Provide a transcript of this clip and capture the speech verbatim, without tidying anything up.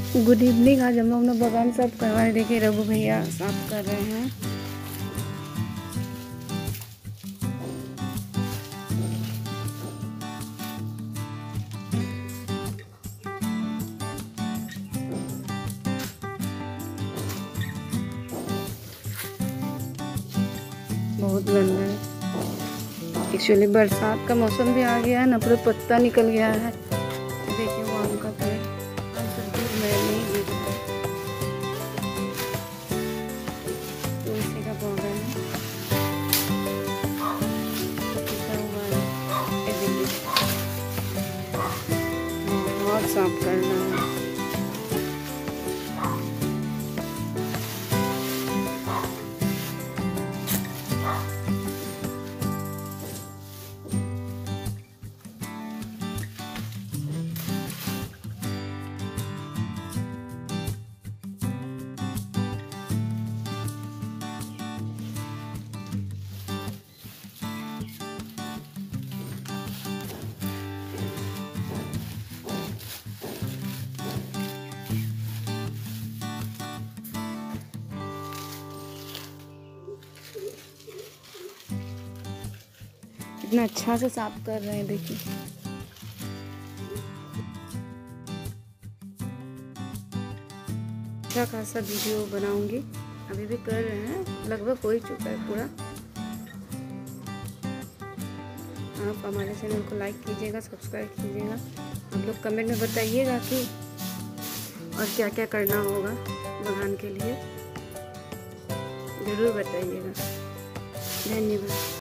Good evening. आज हम लोग ने बगान साफ करवाए। देखिए रघु भैया साफ कर रहे हैं। बहुत गंदा है। एक्चुअली बरसात का मौसम भी आ गया है ना, पूरा पत्ता निकल गया है। देखिए वो आम का पेड़ नहीं गिर रहा है, तुलसी का पौधा है, बहुत साफ करना है। कितना अच्छा से साफ कर रहे हैं। देखिए अच्छा खासा वीडियो बनाऊंगी, अभी भी कर रहे हैं, लगभग हो ही चुका है पूरा। आप हमारे चैनल को लाइक कीजिएगा, सब्सक्राइब कीजिएगा। आप लोग कमेंट में बताइएगा कि और क्या क्या करना होगा बगान के लिए, ज़रूर बताइएगा। धन्यवाद।